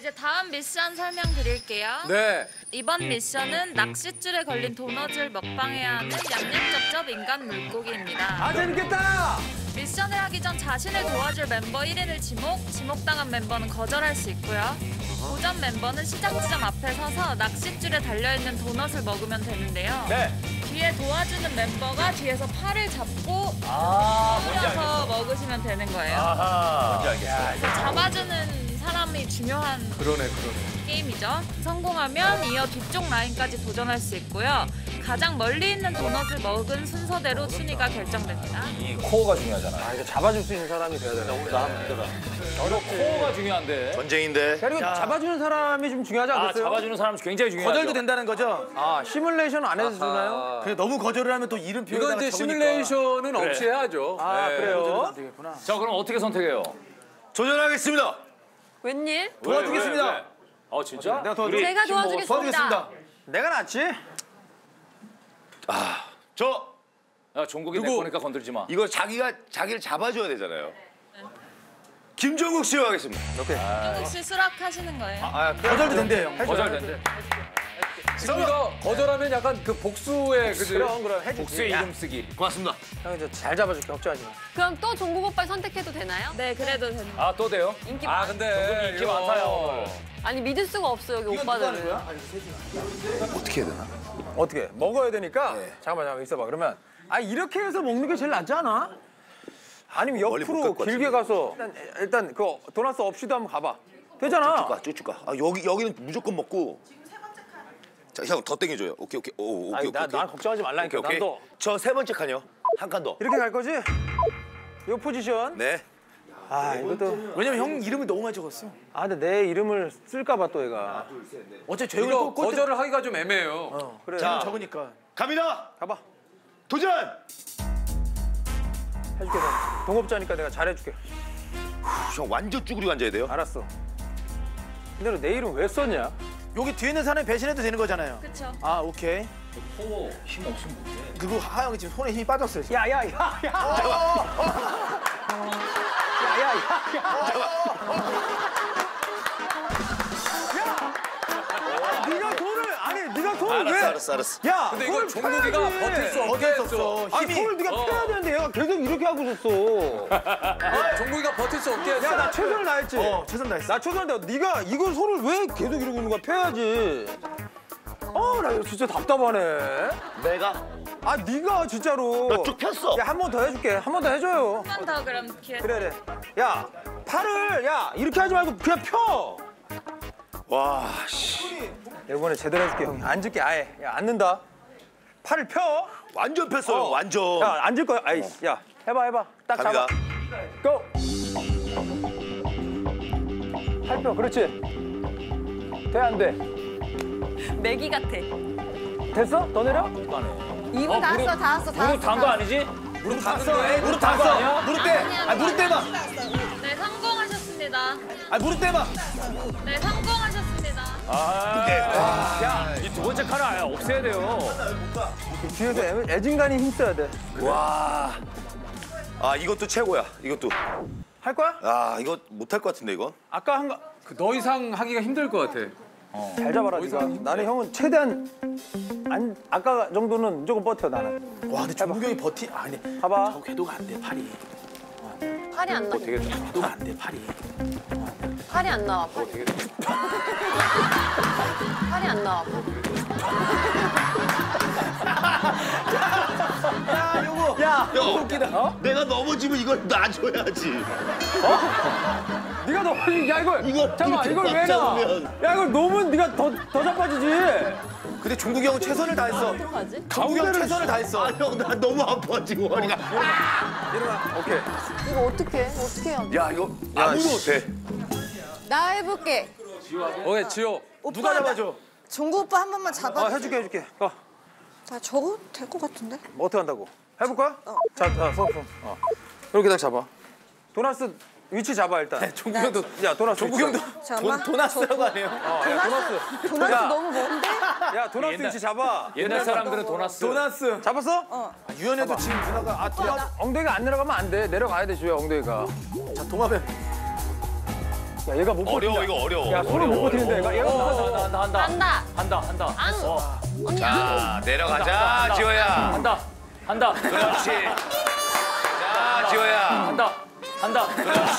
이제 다음 미션 설명드릴게요. 네. 이번 미션은 낚싯줄에 걸린 도넛을 먹방해야 하는 양념쩝쩝 인간 물고기입니다. 아 재밌겠다. 미션을 하기 전 자신을 도와줄 멤버 1인을 지목당한 멤버는 거절할 수 있고요. 도전 멤버는 시작 지점 앞에 서서 낚싯줄에 달려있는 도넛을 먹으면 되는데요. 네. 뒤에 도와주는 멤버가 뒤에서 팔을 잡고 돌려서 먹으시면 되는 거예요. 아하. 뭔지 알겠어. 잡아주는 사람이 중요한 그러네. 게임이죠. 성공하면 이어 뒤쪽 라인까지 도전할 수 있고요. 가장 멀리 있는 도넛을 먹은 순서대로 순위가 결정됩니다. 이 코어가 중요하잖아. 아 이거 잡아줄 수 있는 사람이 돼야 되나? 코어가 중요한데. 전쟁인데. 그리고 잡아주는 사람이 좀 중요하지 않겠어요? 잡아주는 사람 굉장히 중요하죠. 거절도 된다는 거죠? 아 시뮬레이션 안 해도 주나요? 그래, 너무 거절을 하면 또 이름표에다가 이건 이제 적으니까. 시뮬레이션은 없이 해야죠. 아 네. 그래요? 안 되겠구나. 자, 그럼 어떻게 선택해요? 도전하겠습니다. 웬일? 도와주겠습니다. 왜? 진짜? 내가 도와줄게. 제가 도와주겠습니다. 도와주겠습니다. 내가 낫지? 저 야, 종국이 내 거니까 건들지 마. 이거 자기를 잡아줘야 되잖아요. 김종국 씨와 하겠습니다. 혹시 수락하시는 거예요? 거절도 된대요. 거절된대. 지금 이거 거절하면 약간 그 복수의 그럼 해줄게. 복수의 이름 쓰기. 고맙습니다. 형 이제 잘 잡아줄게 걱정하지 마. 그럼 또 종국 오빠 선택해도 되나요? 네, 그래도 됩니다. 아, 또 돼요? 인기 아 많. 근데 인기 많다요. 아니 믿을 수가 없어 여기 오빠들은. 어떻게 해야 되나? 어떻게 먹어야 되니까 잠깐만 있어봐. 그러면 이렇게 해서 먹는 게 제일 낫지 않아? 아니면 멀리 못 옆으로 갈것 길게 가서 일단 그 도넛 없이도 한번 가봐. 되잖아. 쭉쭉 가. 여기는 무조건 먹고. 자, 형 더 땡겨줘요. 오케이. 오케이. 난 걱정하지 말라니까. 오케이. 난 더 저 세 번째 칸이요. 한 칸 더. 이렇게 갈 거지? 요 포지션. 네. 이것도. 왜냐면 형 이름을 너무 많이 적었어. 근데 내 이름을 쓸까봐 또 얘가. 어째 조용히 이거 꼭 거절을 하기가 좀 애매해요. 그래. 자 적으니까. 갑니다. 가봐. 도전. 해줄게. 난. 동업자니까 내가 잘해줄게. 형 완전 쭈그리고 앉아야 돼요. 알았어. 근데 내 이름 왜 썼냐? 여기 뒤에 있는 사람이 배신해도 되는 거잖아요. 그쵸. 아 오케이. 코어 힘 없으면 못해. 그리고 하영이 지금 손에 힘이 빠졌어요. 지금. 야야야. 네가 돈을 왜? 알았어. 야, 근데 이거 종국이가 버틸 수 없게 했어. 힘이. 손을 네가 펴야 되는데 얘가 계속 이렇게 하고 있었어. 종국이가 버틸 수 없게 했어. 야, 나 최선을 다했지. 최선 다했어. 나 최선을 다했어. 네가 이걸 손을 왜 계속 이러고 있는 거야? 펴야지. 나 이거 진짜 답답하네. 내가 네가 진짜로. 나 쭉 폈어. 야, 한 번 더 해줄게. 한 번 더 해줘요. 한 번 더 그럼 기회. 그래. 야, 팔을 이렇게 하지 말고 그냥 펴. 와 씨. 이번에 제대로 해줄게 형이. 앉을게 아예. 야 앉는다. 팔을 펴. 완전 폈어요. 완전. 야 앉을 거야. 아이씨. 야 해봐. 딱 갑니다. 잡아. 고. 팔 펴. 그렇지. 돼 안 돼? 매기 같아. 됐어? 더 내려? 이분 다 왔어. 무릎 단거 아니지? 무릎 닿았어. 무릎 닿았어. 무릎 대. 무릎 대봐. 네, 성공하셨습니다. 무릎 대봐. 네, 성공하셨습니다. 이 두 번째 칸을 아예 없애야 돼요. 뒤에서 애진간히 힘써야 돼. 와. 이것도 최고야. 이것도. 할 거야? 이거 못할 것 같은데 이건. 아까 한 거. 더 이상 하기가 힘들 것 같아. 잘 잡아라 네가. 나는 형은 최대한 아까 정도는 무조건 버텨 나는. 와 근데 종국이 형이 아니. 봐봐. 저 궤도가 안 돼 팔이. 팔이 안 나. 궤도가 안 돼 팔이. 팔이 안 나와. 팔이 안 나와. 야, 웃기다. 내가 넘어지면 이걸 놔줘야지. 네가 너무 이거 잠깐만 이걸 왜 놔? 잡으면. 야 이걸 놓으면 네가 더 자빠지지. 근데 종국이 형은 최선을 다했어. 어떡하지? 종국이 형 최선을 다했어. 형 나 너무 아파 지금 허리가. 일어나. 오케이. 이거 어떻게 해야 돼? 야 이거 아무도 못해. 나 해볼게. 오케이 지호. 누가 잡아줘? 종구 오빠 한 번만 잡아. 해줄게. 자, 저거 될 것 같은데? 뭐 어떻게 한다고? 해볼까? 자, 손. 이렇게 딱 잡아. 도나스 위치 잡아 일단. 종국 형도. 야, 도나스. 종국 형도 잠깐만. 도나스라고 하네요. 도나스 야. 너무 먼데? 야, 도나스 위치 잡아. 옛날 사람들은 도나스. 도나스. 잡았어? 유연해도 지금 누나가 엉덩이가 안 내려가면 안 돼. 내려가야 돼, 주야 엉덩이가. 자 동화뱀. 야 얘가 못 버틴다. 어려워 이거 어려워. 야 손을 못 버티는데 얘가 한다. 한다. 한다. 언니 자 내려가자 지호야. 한다. 그렇지. 자 지호야. 한다. 그렇지.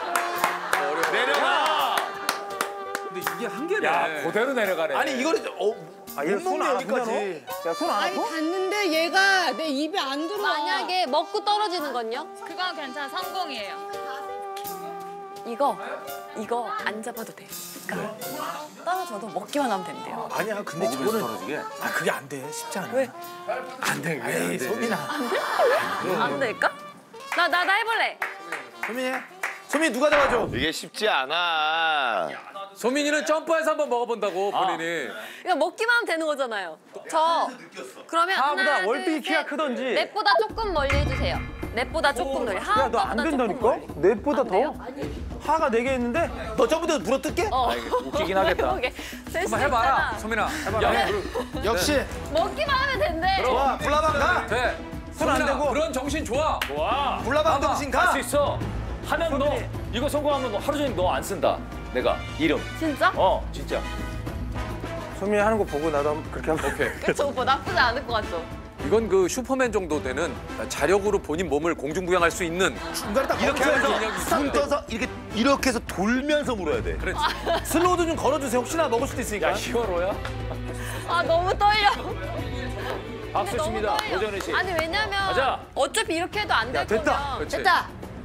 내려가. 근데 이게 한계네. 야, 그대로 내려가네. 아니 이거를 아 얘 손 안 아프냐 너? 야손 안 아니 아파? 봤는데 얘가 내 입에 안 들어와. 만약에 먹고 떨어지는 건요? 그건 괜찮아. 성공이에요. 이거 안 잡아도 돼요. 그러니까 떨어져도 먹기만 하면 된대요. 아니야 근데 저거는 아 그게 안 돼. 쉽지 않아. 왜? 안 돼. 에이 소민아. 안 될까? 나 해볼래. 소민이 누가 잡아줘? 이게 쉽지 않아. 소민이는 점프해서 한번 먹어본다고 본인이. 이거 먹기만 하면 되는 거잖아요. 그러면 하하보다 하나, 월등히 둘, 키가 셋. 크던지. 넷보다 조금 멀리 해주세요. 넷보다 조금 멀리. 야 너 안 된다니까? 넷보다 더? 하가 4개 했는데 너 저번에 물어뜯게? 웃기긴 하겠다. 한번 해봐라, 소민아. 해봐라. 역시 먹기만 하면 된대. 좋아. 불나방 가. 돼. 손안 소민아, 대고. 그런 정신 좋아. 좋아. 불나방 정신 가. 할 수 있어. 하면 너 이거 성공하면 너 하루 종일 너 안 쓴다. 내가 이름. 진짜? 진짜. 소민이 하는 거 보고 나도 한번 그렇게 한번 오케이. 그쵸 오빠 나쁘지 않을 것 같죠? 이건 그 슈퍼맨 정도 되는 자력으로 본인 몸을 공중부양할 수 있는 중간에 딱 이렇게 멈춰야지. 하면서 싹 떠서 이렇게 해서 돌면서 물어야 돼. 그렇지. 슬로우도 좀 걸어주세요. 혹시나 먹을 수도 있으니까. 야, 히어로야? 아 너무 떨려. 박수 너무 칩니다. 떨려. 오전희 씨. 아니 왜냐면 가자. 어차피 이렇게 해도 안 될 됐다. 거면 그렇지. 됐다.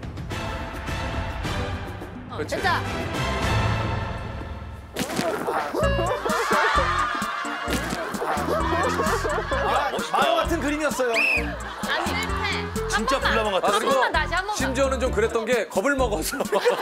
그렇지. 됐다. 만화 같은 그림이었어요. 안 실패. 진짜 불나방 같아. 한 번만 다시 한 번만. 심지어는 좀 그랬던 게 겁을 먹어서.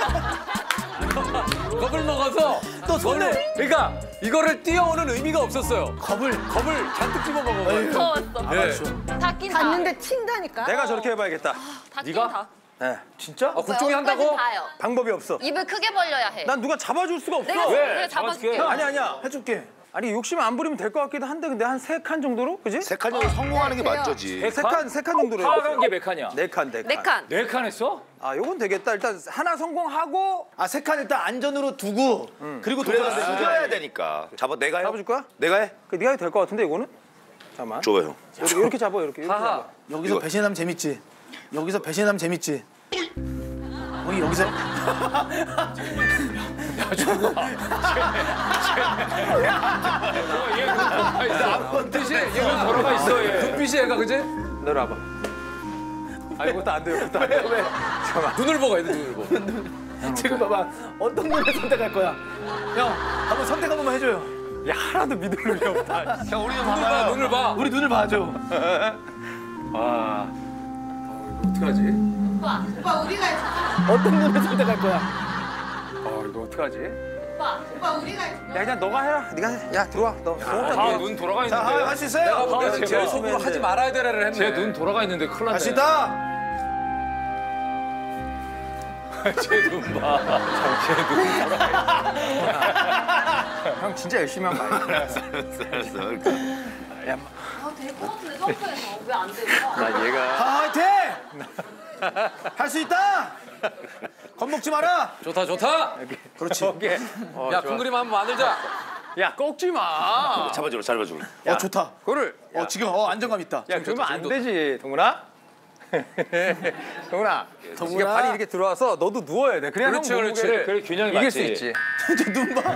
겁을 먹어서 또 손을. 그러니까 이거를 뛰어오는 의미가 없었어요. 겁을 잔뜩 집어 먹어가지고. 무서웠어. 예. 닿긴 다. 봤는데 튄다니까. 내가 저렇게 해봐야겠다. 닿긴 네가? 다. 네. 진짜? 국종이 한다고? 여기까지 닿아요. 방법이 없어. 입을 크게 벌려야 해. 난 누가 잡아줄 수가 없어. 내가 왜? 잡아줄게. 잡아줄게. 아니야. 해줄게. 아니 욕심 안 부리면 될 것 같기도 한데 근데 한 3칸 정도로? 그지? 세 칸이 성공하는 게 맞죠지. 세 칸 정도로 파악한 게 몇 칸이야? 4칸. 네 칸. 4칸 했어? 아 요건 되겠다. 일단 하나 성공하고 아 세 칸 일단 안전으로 두고 그리고 그래서 돌아가야 돼. 숙여야 되니까. 내가 해. 잡아줄 거야? 내가 해. 그 네가 해도 될 것 같은데 이거는? 잠깐만. 좋아요. 이렇게 잡아 이렇게. 하하. 여기서 이거. 배신하면 재밌지. 여기서 배신하면 재밌지. 형이 여기서 눈빛이 얘가 돌아가 있어. 얘. 눈빛이 얘가 그지? 내려와봐. 아 이것도 안 돼. 이것도 안 돼. 왜? 잠깐만. 눈을 보고 해야 돼 눈을 보고. 지금 봐봐. 어떤 눈을 선택할 거야? 형 한번 선택 한 번만 해줘요. 야 하나도 믿을 놈이 없다. 형 우리 좀 눈을 봐 봐봐요. 눈을 봐. 우리 눈을 봐줘. 어떡하지? 오빠 우리가 해줄게. 어떤 눈을 선택할 거야? 이거 어떡하지? 오빠 우리가 해줄게. 야 그냥 너가 해라. 네가 해. 야 들어와. 너 다 눈 돌아가 자, 있는데. 할 수 있어요? 볼 때는 제발. 제일 속으로 하지 말아야 되라를 했네. 제 눈 돌아가 있는데 큰일 났네. 할 수 있다. 쟤눈 봐. 형 진짜 열심히 한 거야. 알았어. 그러니까. 아, 될 것 같은데 점프해서 왜 안 될까? 나 얘가 화이팅! 할 수 있다. 겁먹지 마라. 좋다. 그렇지. 야 큰 그림 한번 만들자. 야 꺾지 마. 잡아줘. 좋다. 그거를 지금 안정감 있다. 야 그러면 안 되지 동훈아. 동훈아. 이게 발이 이렇게 들어와서 너도 누워야 돼. 그래야 그렇지, 형 그렇지. 몸무게를 그래, 균형이 이길 맞지. 수 있지. 눈 봐.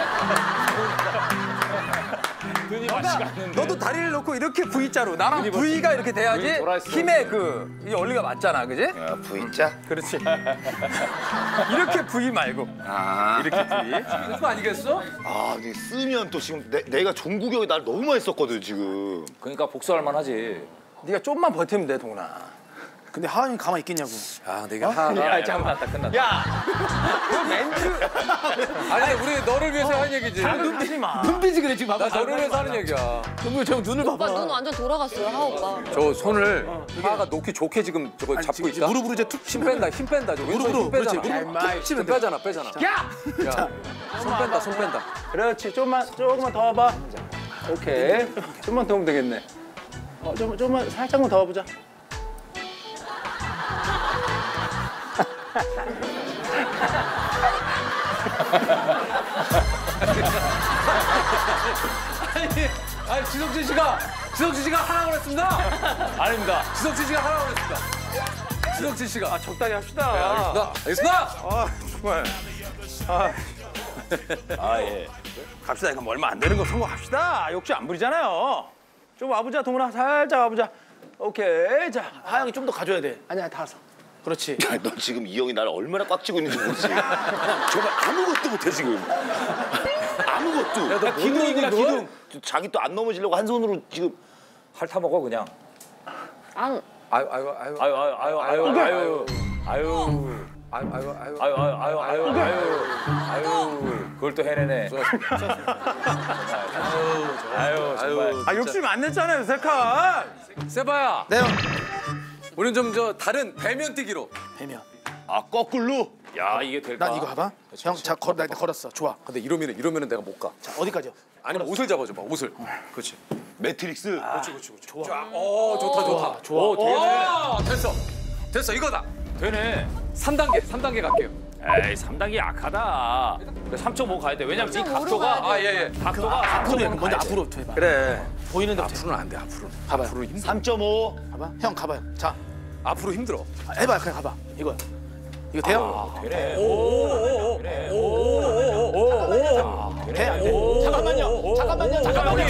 눈이 맞지가 않는데. 너도 다리를 놓고 이렇게 V자로 나랑 V가 이렇게 돼야지 눈이 돌아 있어. 힘의 이 원리가 맞잖아, 그지? 야, V자. 그렇지. 이렇게 V 말고 아. 이렇게 V. 그거 아니겠어? 아, 근데 쓰면 또 지금 내가 종국이 형이 날 너무 많이 썼거든 지금. 그러니까 복수할 만하지. 네가 좀만 버티면 돼, 동훈아. 근데 하은이 가만히 있겠냐고. 아 내가 하나. 야, 잠깐만. 끝났다. 야, 그 멘트. 아니 우리 너를 위해서 하는 얘기지. 눈빛이 마. 눈빛이 그래 지금 나 봐봐. 너를 위해서 하는 얘기야. 정말 저 눈을 오빠 봐봐. 눈 완전 돌아갔어요, 하하 오빠. 저 손을 하가 놓기 좋게 지금 저거 아니, 잡고 지금 있다. 무릎으로 이제 툭 힘 뺀다. 저 왼손 무릎으로, 힘 빼잖아. 그렇지, 무릎 툭 치면 돼. 빼잖아. 야, 야, 손 뺀다. 그렇지. 조금만 더 와봐. 오케이. 좀만 더 하면 되겠네. 조금만 살짝만 더 와보자. 아니 지석진 씨가 하라고 그랬습니다. 아닙니다. 지석진 씨가 하라고 그랬습니다. 지석진 씨가. 적당히 합시다. 알겠습니다. 정말. 예. 갑시다. 이거 뭐 얼마 안 되는 거 성공합시다. 욕심 안 부리잖아요. 좀 와보자, 동훈아. 살짝 와보자. 오케이. 자, 하영이 좀 더 가져야 돼. 아니야, 다 왔어. 그렇지. 야, 너 지금 이 형이 나를 얼마나 꽉 쥐고 있는지 모르지? 정말 아무것도 못해 지금. 아무것도. 야, 너 기둥이구나 기둥. 자기 또 안 넘어지려고 한 손으로 지금. 핥아 먹어 그냥. 안. 아유. 그걸 또 해내네. 정말. 아, 욕심 안 냈잖아요, 세칸. 세바야. 네, 형. 우리는 좀 저 다른 배면 뛰기로. 배면. 아 거꾸로. 야 이게 될까? 난 이거 봐봐. 형, 자, 나 걸었어. 좋아. 근데 이러면은 내가 못 가. 자, 어디까지요? 아니면 옷을 잡아줘봐. 옷을. 그렇지. 매트릭스. 좋아. 좋다. 좋아. 오, 됐어. 이거다. 되네. 3단계 갈게요. 에이 3단계 약하다. 3.5 가야 돼. 왜냐면 이 각도가 예. 각도가 앞으로 해. 3.5는 먼저 가야 돼. 앞으로 해봐. 그래. 보이는 데부터. 앞으로는 안 돼. 앞으로는. 가봐요. 앞으로 힘. 3.5. 가봐. 형, 가봐요. 자, 앞으로 힘들어. 해봐. 그냥 가봐. 이거 돼요? 되네. 돼? 안 돼? 잠깐만요.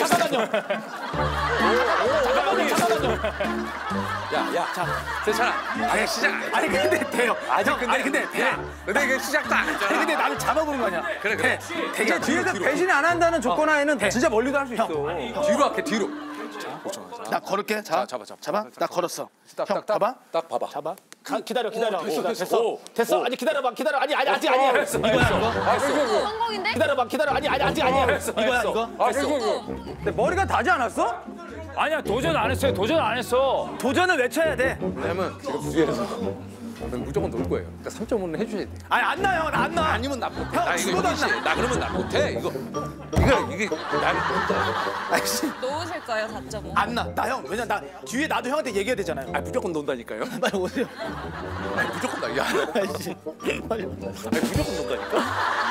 야. 세찬아. 아니 시작. 아니, 근데 돼요. 아니, 근데 돼. 근데 이게 시작도 안 했잖아. 아니, 근데 나는 잡아보는 거 아니야. 그래. 이게 뒤에서 배신 안 한다는 조건 하에는 진짜 멀리도 할 수 있어. 뒤로 할게 뒤로. 나 걸을게. 자, 잡아. 나 걸었어. 딱, 형, 딱, 봐봐. 딱 봐봐. 잡아. 기다려. 됐어. 됐어. 아니, 기다려봐. 아니, 아직 아니야. 했어. 성공인데? 기다려봐. 아니, 아직 아니야. 이거야, 이거. 근데 머리가 다지 않았어? 아니야 도전 안 했어요. 도전 안 했어. 도전을 외쳐야 돼. 왜냐면 지금 뒤에서 무조건 놀 거예요. 그러니까 3.5는 해줘야 돼. 아니, 안 나, 형. 안 나. 아니면 나 못해. 형, 나 이거 죽어도 안 이기지. 나. 나 그러면 나 못해. 이게 나를 아이씨, 놓으실 거예요, 4.5. 안 나. 나 형. 왜냐, 나 뒤에 나도 형한테 얘기해야 되잖아요. 무조건 논다니까요. 빨리 오세요. 무조건 나. 야, 아이씨. 빨리. 무조건 논다니까.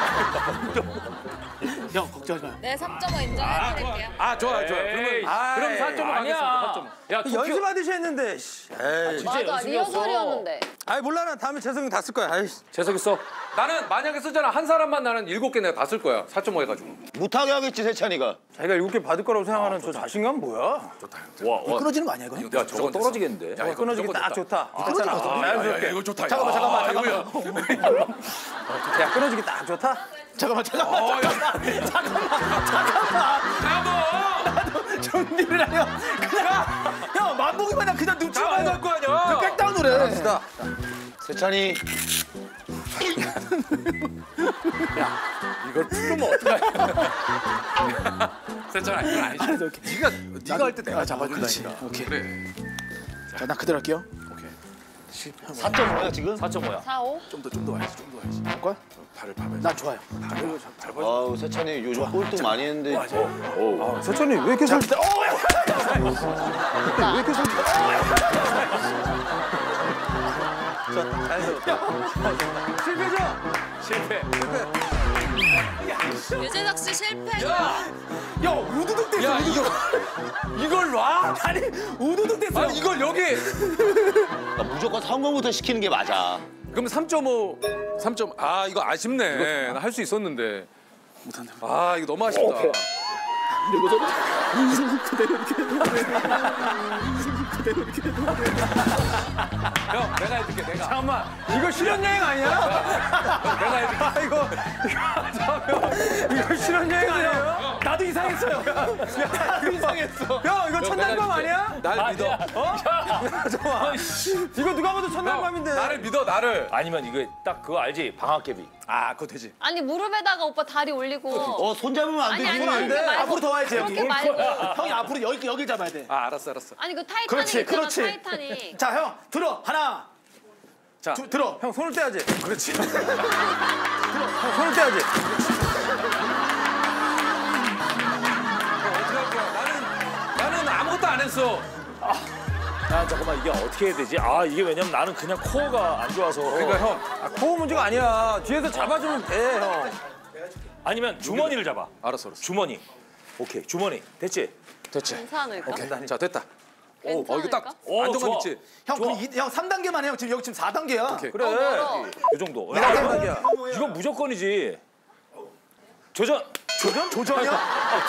형, 걱정하지 마요. 네, 3.5 인정해드릴게요. 좋아요. 그러면 4.5 아니야. 가겠습니다. 4.5. 야 연습하듯이 했는데. 씨. 에이. 맞아, 리허설이었는데. 아이 몰라 나 다음에 재석이 다 쓸 거야. 아이씨. 재석 있어. 나는 만약에 쓰잖아 한 사람만 나는 7개 내가 다 쓸 거야. 4.5 해가지고. 못하게 하겠지 세찬이가. 자기가 7개 받을 거라고 생각하는 저 자신감 뭐야? 끊어지는 거 아니야, 이거? 야 저거 떨어지겠는데. 야, 이거 끊어지기 무조건 딱 좋다. 괜찮아. 야, 자연스럽게. 이거 좋다. 잠깐만. 야 끊어지기 딱 좋다. 잠깐만. 나도 준비를 하려. 그냥 형 만보기만 해. 그냥 눈치만 나갈 거 아니야. 백다운을 해. 세찬이. 이걸 풀면 어떡해. 세찬아 이건 아니지. 알았어, 오케이. 네가 할 때 내가 그렇지. 잡아준다니까. 오케이. 그래. 자, 나 그대로 할게요. 4.5야 지금? 4.5야. 4, 5? 좀 더 와야지. 할 거야? 발을 밟아야지. 난 좋아요. 아우 세찬이 요즘 꼴등 많이 했는데. 세천이 왜 이렇게 설? 왜 이렇게 설? 실패죠? 실패. 유재석 씨 실패. 야, 우두둑 됐어. 야 이걸 놔? 아니, 우두둑 됐어. 아니 이걸 여기. 나 무조건 성공부터 시키는 게 맞아. 그럼 3.5. 아 이거 아쉽네. 나 할 수 있었는데. 못한다. 아 이거 너무 아쉽다. 형 내가 해줄게 내가. 잠깐만 이거 실현여행 아니야? 내가 해줄게. 아 이거 실현여행 아니에요? 나도 이상했어요. 나도 이상했어. 형 이거 천당밤 아니야? 날 믿어. 잠깐만 이거 누가 봐도 천당밤인데. 나를 믿어 나를. 아니면 이거 딱 그거 알지? 방학개비. 아 그거 되지. 아니, 무릎에다가 오빠 다리 올리고. 손잡으면 안 되지. 아니, 돼. 말고. 앞으로 더 와야지, 여기. 그렇게 말고. 형이 앞으로 여기 잡아야 돼. 아 알았어. 아니, 그 타이타닉 그렇지, 있잖아, 그렇지. 타이타닉. 자, 형 들어. 하나. 자. 들어. 형 손을 떼야지. 그렇지. 형 손을 떼야지. 어떻게 할 거야? 나는 아무것도 안 했어. 아 잠깐만 이게 어떻게 해야 되지? 아 이게 왜냐면 나는 그냥 코어가 안 좋아서. 그러니까 형. 코어 문제가 아니야. 뒤에서 잡아주면 돼 형. 아니면 주머니를 잡아. 알았어. 주머니. 오케이, 주머니. 됐지? 됐지. 괜찮을까? 오케이. 자, 됐다. 이거 딱 오, 안정감 좋아. 있지? 형, 좋아. 그럼 형 3단계만 해요. 지금 여기 지금 4단계야. 오케이. 그래. 멀어. 이 정도. 내가 대박이야. 이건 무조건이지. 조전. 조전이야?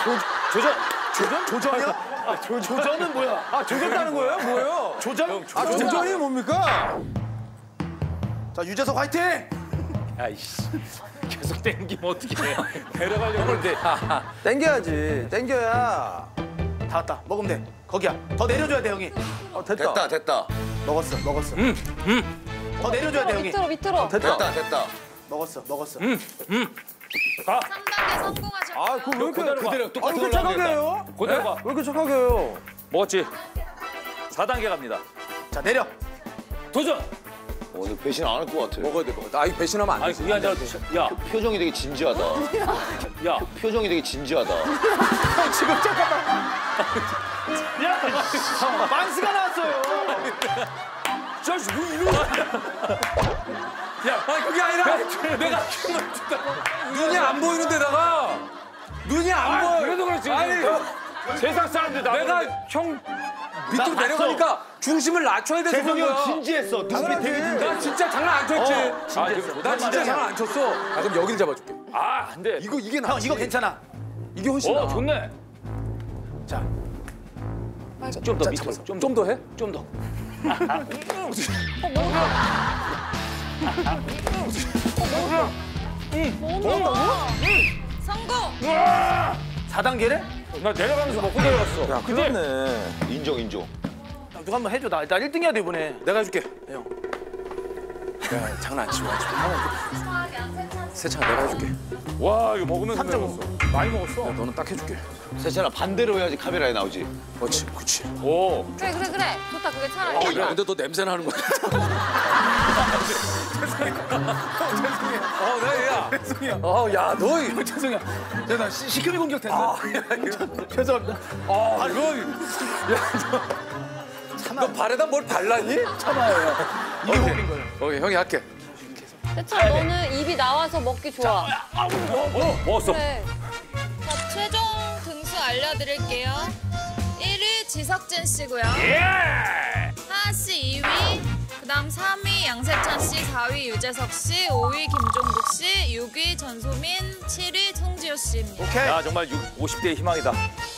조전이야? 조전은 뭐야? 아 조졌다는 거예요? 뭐예요? 조전? 아 조전이 뭡니까? 자, 유재석 화이팅! 아이씨. 계속 땡기면 어떡해. 데려가려고 그러는데. 땡겨야지. 땡겨야. 다 왔다. 먹으면 돼. 거기야. 더 내려줘야 돼, 형이. 됐다. 됐다. 먹었어. 더 내려줘야 돼, 형이. 밑으로. 됐다. 먹었어. 가. 3단계 성공하셨고요. 아 그거 왜 이렇게 그대로 가. 아, 왜 이렇게 착하게 해요? 그대로 가. 왜 이렇게 착하게 해요? 먹었지? 4단계 갑니다. 자, 내려. 도전! 오늘 배신 안 할 것 같아. 먹어야 돼. 아, 이거 배신하면 안 아니, 돼. 그게 아니라, 야, 표정이 되게 진지하다. 야. 표정이 되게 진지하다. 지금 잠깐만. 만스가 나왔어요. 저씨, 뭐 이러고. 야, 아니, 그게 아니라 내가 힘을 주다가 눈이 안 보이는 데다가 눈이 안 보여. 그래도 그렇지. 아니, 세상 사람들 나. 내가 형 밑으로 내려가니까 중심을 낮춰야 돼서 그런 재석이 형 거야. 진지했어. 눈빛 되게 진지해. 나 진짜 장난 안 쳤지. 진지했어. 나 진짜 장난 안 쳤어. 아, 그럼 여기를 잡아줄게. 아, 안 돼. 이게 형, 이거 괜찮아. 이게 훨씬 나아. 좋네. 자, 좀 더 밑으로. 좀 더 해? 좀 더. 성공! 4단계래? 나 내려가면서 먹고 내려갔어. 야 큰일났네. 인정. 누가 한번 해줘. 나 1등 해야 돼, 이번에. 내가 해줄게. 형. 야, 장난 안 치고. 수학 양세찬 세찬아, 내가 해줄게. 와, 이거 먹으면서 내려갔어. 많이 먹었어. 너는 딱 해줄게. 세찬아 반대로 해야지 카메라에 나오지. 그렇지. 오. 그래. 좋다. 그게 차라리. 야, 근데 너 냄새 나는 거야. 죄송해요. 야, 너. 죄송해요. 나 시크미 공격됐어. 죄송합니다. 너 발에다 뭘 발랐니? 참아요. 이게 호흡인 거예요. 오케이, 형이 할게. 세찬 너는 입이 나와서 먹기 좋아. 먹었어. 그래. 자, 최종 등수 알려드릴게요. 1위 지석진 씨고요. 하하 씨 2위, 그다음 3위 양세찬 씨, 4위 유재석 씨, 5위 김종국 씨, 6위 전소민, 7위 송지효 씨입니다. 오케이. 야, 정말 50대의 희망이다.